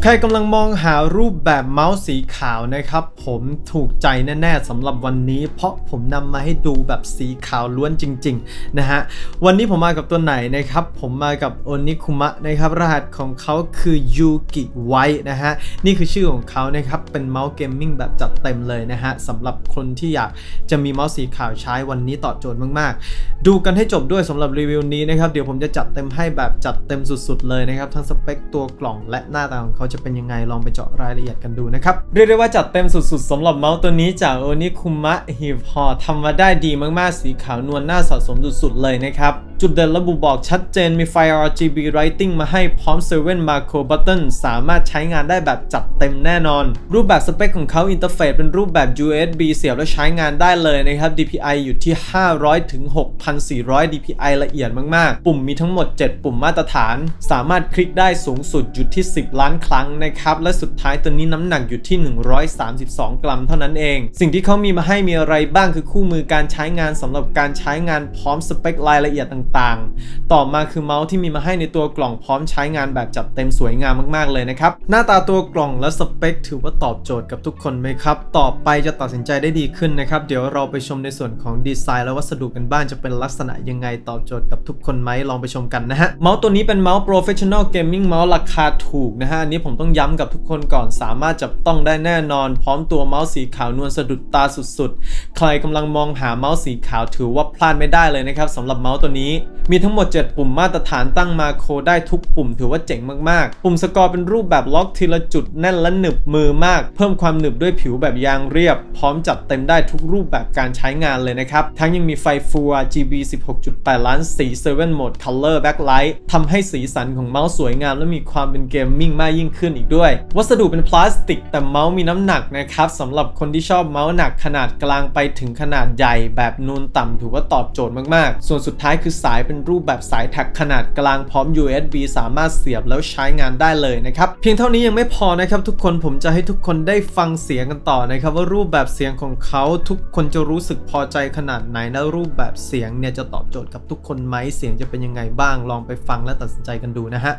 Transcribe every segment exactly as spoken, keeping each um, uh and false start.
รกำลังมองหารูปแบบเมาส์สีขาวนะครับผมถูกใจแน่ๆสำหรับวันนี้เพราะผมนำมาให้ดูแบบสีขาวล้วนจริงๆนะฮะวันนี้ผมมากับตัวไหนนะครับผมมากับโอนิคุมะนะครับรหัสของเขาคือยูกิไวท์นะฮะนี่คือชื่อของเขานะครับเป็นเมาส์เกมมิ่งแบบจัดเต็มเลยนะฮะสำหรับคนที่อยากจะมีเมาส์สีขาวใช้วันนี้ตอบโจทย์มากๆดูกันให้จบด้วยสำหรับรีวิวนี้นะครับเดี๋ยวผมจะจัดเต็มให้แบบจัดเต็มสุดๆเลยนะครับทั้งสเปคตัวกล่องและหน้าตาของเขาจะเป็นยังไงลองไปเจาะรายละเอียดกันดูนะครับเรียกได้ว่าจัดเต็มสุดๆสำหรับเมาส์ตัวนี้จากโอนิคุมะฮิฟฮอทำมาได้ดีมากๆสีขาวนวลน่าสะสมสุดๆเลยนะครับจุดเด่นระบุบอกชัดเจนมีไฟ อาร์ จี บี Lighting มาให้พร้อมเซเว่น Macro Button สามารถใช้งานได้แบบจัดเต็มแน่นอนรูปแบบสเปคของเขาอินเทอร์เฟซเป็นรูปแบบ ยู เอส บี เสียบแล้วใช้งานได้เลยนะครับ ดี พี ไอ อยู่ที่ ห้าร้อยถึง หกพันสี่ร้อย ดี พี ไอ ละเอียดมากๆปุ่มมีทั้งหมดเจ็ดปุ่มมาตรฐานสามารถคลิกได้สูงสุดอยู่ที่สิบล้านครั้งนะครับและสุดท้ายตัวนี้น้ำหนักอยู่ที่หนึ่งร้อยสามสิบสองกรัมเท่านั้นเองสิ่งที่เขามีมาให้มีอะไรบ้างคือคู่มือการใช้งานสำหรับการใช้งานพร้อมสเปครายละเอียดต่างๆต่อมาคือเมาส์ที่มีมาให้ในตัวกล่องพร้อมใช้งานแบบจัดเต็มสวยงามมากๆเลยนะครับหน้าตาตัวกล่องและสเปคถือว่าตอบโจทย์กับทุกคนไหมครับต่อไปจะตัดสินใจได้ดีขึ้นนะครับเดี๋ยวเราไปชมในส่วนของดีไซน์และวัสดุกันบ้างจะเป็นลักษณะยังไงตอบโจทย์กับทุกคนไหมลองไปชมกันนะฮะเมาส์ตัวนี้เป็นเมาส์ Professional Gaming เมาส์ราคาถูกนะฮะอันนี้ผมต้องย้ำกับทุกคนก่อนสามารถจับต้องได้แน่นอนพร้อมตัวเมาส์สีขาวนวลสะดุดตาสุดๆใครกำลังมองหาเมาส์สีขาวถือว่าพลาดไม่ได้เลยนะครับสำหรับเมาส์ตัวนี้มีทั้งหมดเจ็ดปุ่มมาตรฐานตั้งมาโครได้ทุกปุ่มถือว่าเจ๋งมากๆปุ่มสกอร์เป็นรูปแบบล็อกทีละจุดแน่นและหนึบมือมากเพิ่มความหนึบด้วยผิวแบบยางเรียบพร้อมจัดเต็มได้ทุกรูปแบบการใช้งานเลยนะครับทั้งยังมีไฟ Full อาร์ จี บี สิบหกจุดแปด ล้านสี เซเว่น Mode Color Backlight ทำให้สีสันของเมาส์สวยงามและมีความเป็นเกมมิ่งมากยิ่งขึ้นอีกด้วยวัสดุเป็นพลาสติกแต่เมาส์มีน้ำหนักนะครับสำหรับคนที่ชอบเมาส์หนักขนาดกลางไปถึงขนาดใหญ่แบบนูนต่ำถือว่าตอบโจทย์มากๆส่วนสุดท้ายคือสายเป็นรูปแบบสายแท็กขนาดกลางพร้อม ยู เอส บี สามารถเสียบแล้วใช้งานได้เลยนะครับเพียงเท่านี้ยังไม่พอนะครับทุกคนผมจะให้ทุกคนได้ฟังเสียงกันต่อนะครับว่ารูปแบบเสียงของเขาทุกคนจะรู้สึกพอใจขนาดไหนและรูปแบบเสียงเนี่ยจะตอบโจทย์กับทุกคนไหมเสียงจะเป็นยังไงบ้างลองไปฟังและตัดสินใจกันดูนะฮะ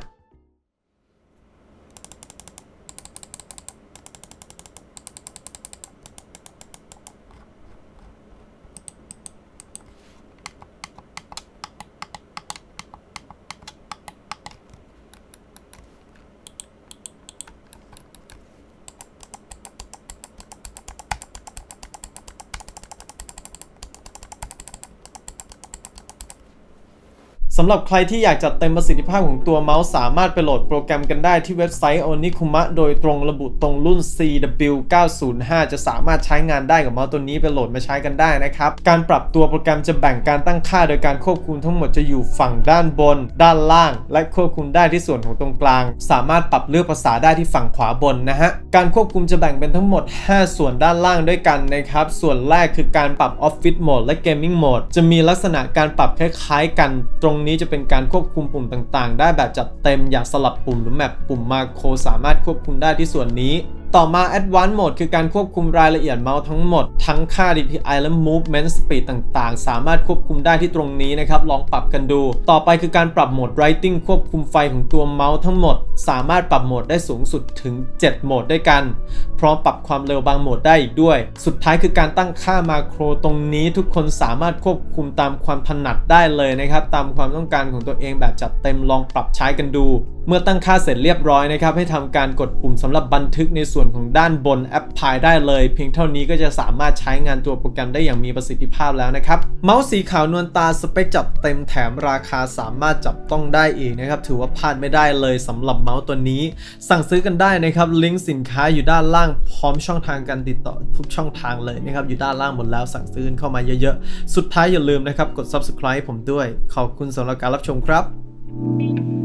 สำหรับใครที่อยากจัดเต็มประสิทธิภาพของตัวเมาส์สามารถไปโหลดโปรแกรมกันได้ที่เว็บไซต์ โอนิคุมะ โดยตรงระบุตรงรุ่น ซี ดับเบิลยู เก้าศูนย์ห้า จะสามารถใช้งานได้กับเมาส์ตัวนี้ไปโหลดมาใช้กันได้นะครับการปรับตัวโปรแกรมจะแบ่งการตั้งค่าโดยการควบคุมทั้งหมดจะอยู่ฝั่งด้านบนด้านล่างและควบคุมได้ที่ส่วนของตรงกลางสามารถปรับเลือกภาษาได้ที่ฝั่งขวาบนนะฮะการควบคุมจะแบ่งเป็นทั้งหมดห้าส่วนด้านล่างด้วยกันนะครับส่วนแรกคือการปรับ Office Mode และ Gaming Mode จะมีลักษณะการปรับคล้ายๆกันตรงนี้จะเป็นการควบคุมปุ่มต่างๆได้แบบจัดเต็มอยากสลับปุ่มหรือแมปปุ่มมาโครสามารถควบคุมได้ที่ส่วนนี้ต่อมา Advanced Mode คือการควบคุมรายละเอียดเมาส์ทั้งหมดทั้งค่า ดี พี ไอ และ Movement Speed ต่างๆสามารถควบคุมได้ที่ตรงนี้นะครับลองปรับกันดูต่อไปคือการปรับโหมด Lighting ควบคุมไฟของตัวเมาส์ทั้งหมดสามารถปรับโหมดได้สูงสุดถึงเจ็ดโหมดด้วยกันพร้อมปรับความเร็วบางโหมดได้อีกด้วยสุดท้ายคือการตั้งค่ามาโครตรงนี้ทุกคนสามารถควบคุมตามความถนัดได้เลยนะครับตามความต้องการของตัวเองแบบจัดเต็มลองปรับใช้กันดูเมื่อตั้งค่าเสร็จเรียบร้อยนะครับให้ทำการกดปุ่มสำหรับบันทึกในส่วนของด้านบนแอปพลายได้เลยเพียงเท่านี้ก็จะสามารถใช้งานตัวโปรแกรมได้อย่างมีประสิทธิภาพแล้วนะครับเมาส์สีขาวนวลตาสเปคจัดเต็มแถมราคาสามารถจับต้องได้อีกนะครับถือว่าพลาดไม่ได้เลยสำหรับเมาส์ตัวนี้สั่งซื้อกันได้นะครับลิงก์สินค้าอยู่ด้านล่างพร้อมช่องทางการติดต่อทุกช่องทางเลยนะครับอยู่ด้านล่างหมดแล้วสั่งซื้อเข้ามาเยอะๆสุดท้ายอย่าลืมนะครับกด ซับสไครบ์ ผมด้วยขอบคุณสำหรับการรับชมครับ